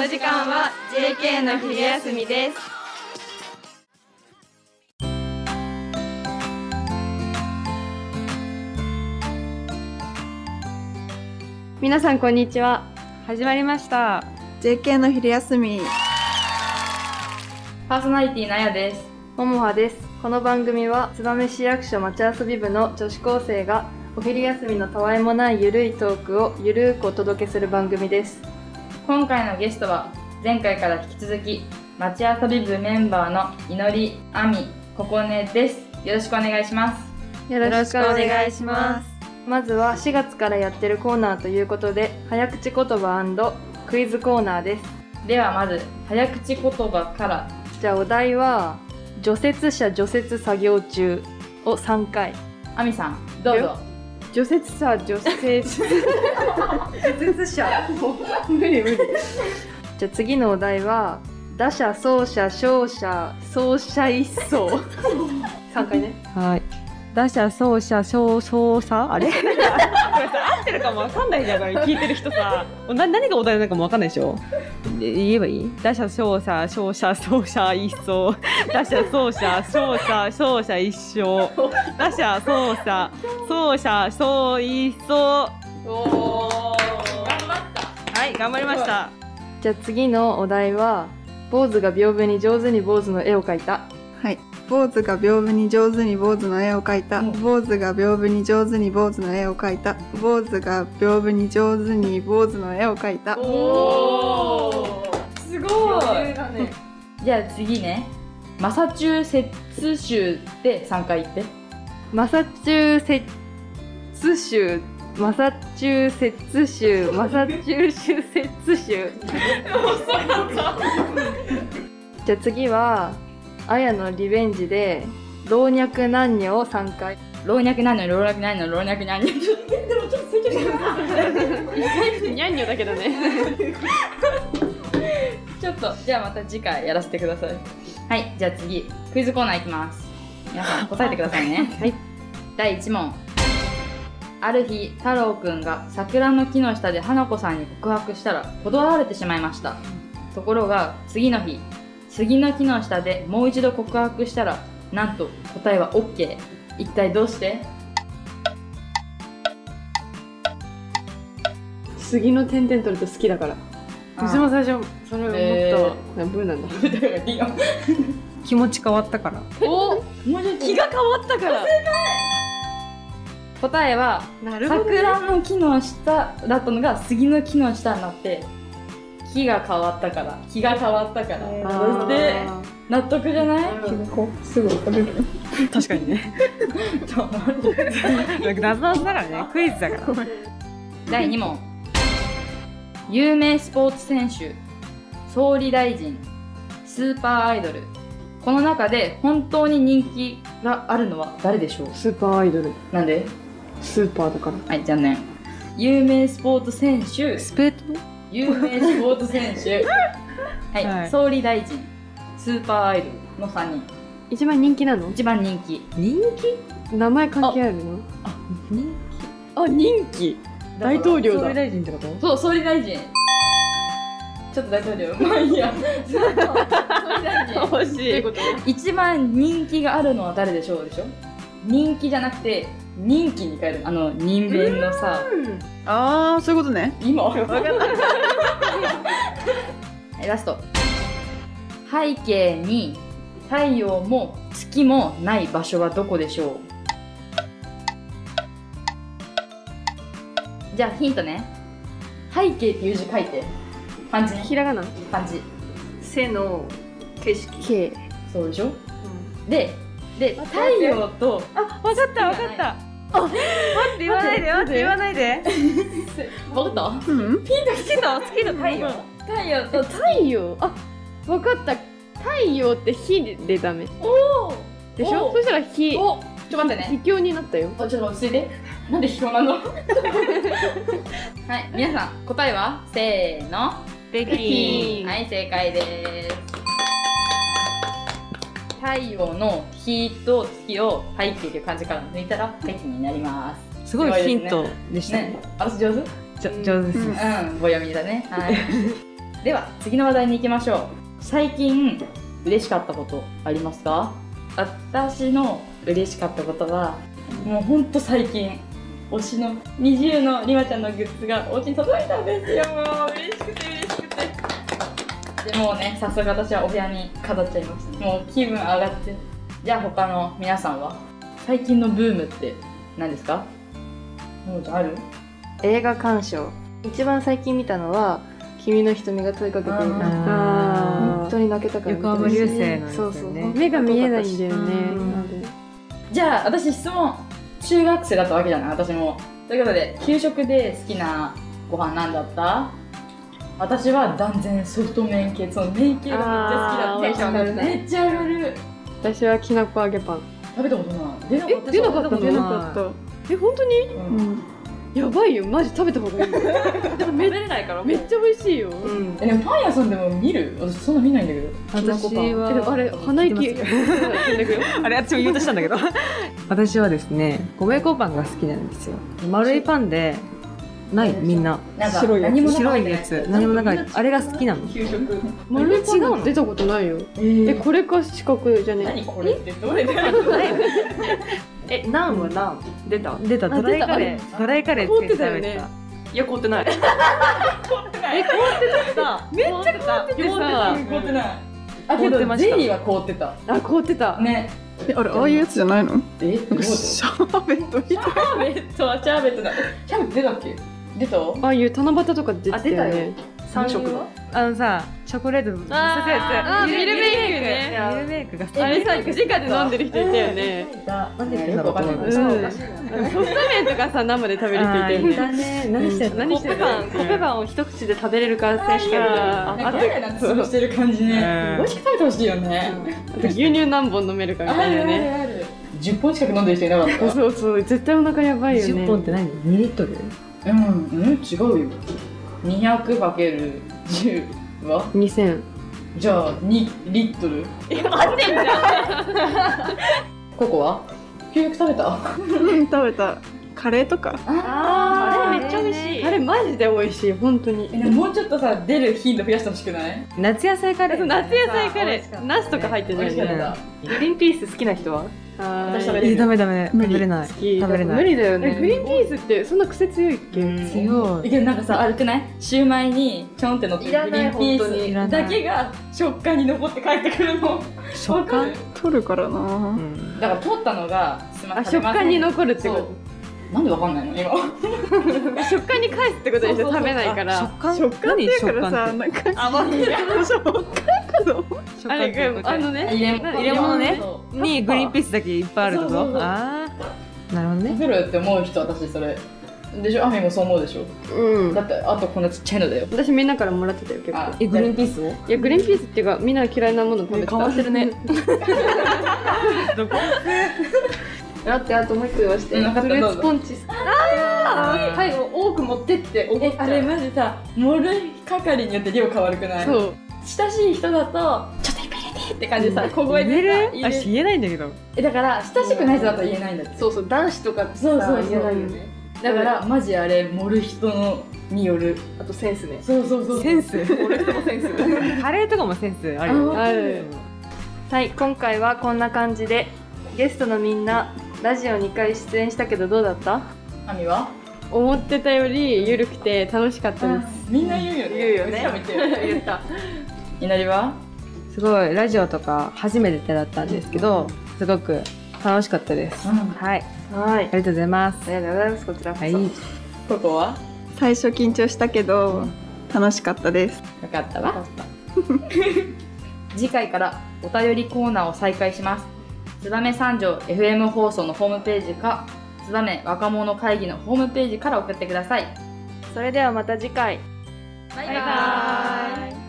の時間は JK の昼休みです。 皆さんこんにちは。始まりました JK の昼休み。 パーソナリティのあやです。 ももはです。この番組は燕市役所町遊び部の女子高生がお昼休みのたわいもないゆるいトークをゆるーくお届けする番組です。 今回のゲストは前回から引き続き町遊び部メンバーのいのり、あみ、ここねです。よろしくお願いします。 よろしくお願いします。まずは4月からやってるコーナーということで早口言葉&クイズコーナーです。 ではまず早口言葉から。 じゃあお題は除雪車除雪作業中を3回。 あみさんどうぞ。 除雪車除雪除雪車無理じゃあ次のお題は打者走者勝者走者一掃3回ね。はい。打者走者勝者あれこれさ合ってるかもわかんないじゃん。聞いてる人さ何がお題なのかもわかんないでしょ。言えばいい？打者走者勝者走者一掃打者走者勝者勝者一掃打者走者走者走一掃。おー頑張った。はい頑張りました。じゃあ次のお題は坊主が屏風に上手に坊主の絵を描いた。 はい。坊主が屏風に上手に坊主の絵を描いた。坊主が屏風に上手に坊主の絵を描いた。坊主が屏風に上手に坊主の絵を描いた。 おーすごい。じゃあ次ね。マサチューセッツ州で3回言って。 マサチューセッツ州マサチューセッツ州マサチューセッツ州じゃあ次はあやのリベンジで老若男女を3回。 老若男女老若男女老若男女でもちょっとついてるにゃんにょだけどねちょっとじゃあまた次回やらせてください。はい、じゃあ次クイズコーナーいきます。皆さん答えてくださいねはい。第1問。ある日太郎くんが桜の木の下で花子さんに告白したら断られてしまいました。ところが次の日杉の木の下でもう一度告白したらなんと答えは OK。 一体どうして？ 杉の点々取ると好きだから。私も最初それ思ったわ。ブーなんだ気持ち変わったから。お気が変わったから答えは、桜の木の下だったのが杉の木の下になって木が変わったから気が変わったからで納得じゃない？ すぐ分かるね確かにね謎だからね。クイズだから第2問。有名スポーツ選手、総理大臣、スーパーアイドル、この中で本当に人気があるのは誰でしょう？ スーパーアイドル。 なんで？ スーパーだから。 はい、残念。有名スポーツ選手、 スペート有名スポーツ選手はい、はい、総理大臣、スーパーアイドルの3人。 一番人気なの？ 一番人気。 人気？名前関係あるの？人気大統領だ。総理大臣ってこと？ そう、総理大臣。ちょっと大統領まあいいや総理大臣欲しい。一番人気があるのは誰でしょうでしょ。人気じゃなくて人気に変える。人間のさあーそういうことね。 今分かったラスト。背景に太陽も月もない場所はどこでしょう？じゃあヒントね。背景っていう字書いて。漢字。 ひらがな。 漢字。 背の景色。景。 そうでしょ。で太陽と。 あ、わかったわかった。あ、待って言わないで待って言わないで。 わかった？ うん。月の太陽。 太陽と太陽。あ、わかった。太陽って火でダメ。 おお。 でしょ？そしたら火。 お、ちょっと待ってね。 秘境になったよ。 ちょっと落ち着いて。なんで秘境なの？はい、皆さん答えはせーの。 北京。 はい、正解です。太陽の日と月を背景という漢字から抜いたら北京になります。 すごいヒントでしたね。 私上手？ 上手です。 うん、棒読みだね。はい。 では次の話題に行きましょう。最近嬉しかったことありますか？私の嬉しかったことはもうほんと最近推しの20のりまちゃんのグッズがお家に届いたんですよ。もう嬉しくて嬉しくて。でもうね、早速私はお部屋に飾っちゃいました。もう気分上がって。じゃあ他の皆さんは最近のブームって何ですか？もうある？ 映画鑑賞。一番最近見たのは君の瞳が問いかけていた。本当に泣けたから横浜流星のですよね。 そうそう、目が見えないんだよね。 じゃあ私質問。中学生だったわけじゃない私も。ということで給食で好きなご飯何だった？私は断然ソフト麺系。その麺系がめっちゃ好きだった。めっちゃ上がる。 私はきなこ揚げパン。 食べたことない。出なかった。 出なかった。本当に？やばいよ、マジ食べた方がいいよ。 でも食べれないから。 めっちゃ美味しいよ。 でもパン屋さんでも見る？私そんな見ないんだけど。 私はあれ鼻息。 あれ私も言おうとしたんだけど。私はですね、米粉パンが好きなんですよ。丸いパンでないみんな。 白いやつ。何もなかった。あれが好きなの。 給食。 丸いパン出たことないよ。これか四角じゃね？ 何これってどれ？ ナンはナン出た？ 出た。ドライカレーつけて食べてた。 いや凍ってない。 凍ってた。 めっちゃ凍っててさ。 凍ってない。あ、けどゼリーは凍ってた。 あ、凍ってた。 ね。 あれああいうやつじゃないの？ どういうこと？ シャーベットみたいな。 シャーベットだ。シャーベット出たっけ？出た？ ああいう七夕とか出てたよね。3色のさ、チョコレートのさせやつ。 ミルメイクね。 ミルメイクが好き。 あれさ、直で飲んでる人いたよね。 なんでよくわかんない。 ソフト麺とかさ、生で食べる人いたよね。何してる？コッペパンを一口で食べれるか選手権みたいな。 あとなんか潰してる感じね。美味しく食べてほしいよね。 あと牛乳何本飲めるかみたいなね。 10本近く飲んでる人いなかった？ そうそう、絶対お腹やばいよね。 10本って何？2リットル？ 違うよ。200×10 は 2000。 じゃあ2リットル。 合ってんじゃん。 ココは給食食べた？ 食べた。カレーとか。 あれめっちゃ美味しい。あれマジで美味しい、本当に。 もうちょっとさ、出る頻度増やしてほしくない？ 夏野菜カレー。 夏野菜カレー。ナスとか入ってないよね。グリーンピース好きな人は？ 私食べれる。 ダメ食べれない。 食べれない。無理だよね。グリーンピースってそんな癖強いっけ？ 強い。 けどなんかさ、あるくない？シューマイにちょんって乗ってるグリーンピースだけが食感に残って帰ってくるの。 食感？ 取るからな。 だから取ったのが食感に残るってこと。 なんでわかんないの今？ 食感に返すってことでしょ？食べないから。 食感っていうからさ、なんかあれあのね、 入れ物ねにグリーンピースだけいっぱいあるってこと？ああ、なるほどね。 食べるって思う人、私それでしょ？アミもそう思うでしょ？だってあとこんなちっちゃいのだよ。 私みんなからもらってたよ結構。 グリーンピースを？ いやグリーンピースっていうかみんな嫌いなもの食べてた。 変わってるね。 どこ？だってあともう一個言わして。フルーツポンチ。はい、多く持ってって怒っちゃう。 あれマジさ、盛る係によって量変わるくない？そう。親しい人だとちょっといっぱい入れてって感じでさ、小声で言えないんだけど。 だから親しくない人だと言えないんだって。 そうそう、男子とかそう言えないよね。 だからマジあれ盛る人のによる。 あとセンスね。 そうセンス。 俺人もセンス。 カレーとかもセンスあるよ。 ある。はい、今回はこんな感じでゲストのみんなラジオ2回出演したけどどうだった？ アミは？ 思ってたより緩くて楽しかったです。 みんな言うよね。 言うよね。言った。 いなりは？ すごいラジオとか初めてだったんですけど、すごく楽しかったです。はい。ありがとうございます。 ありがとうございます。こちらこそ。はい。 ここは？ 最初緊張したけど楽しかったです。 よかったわ。次回からお便りコーナーを再開します。燕三条 FM 放送のホームページか燕若者会議のホームページから送ってください。 それではまた次回。 バイバーイ。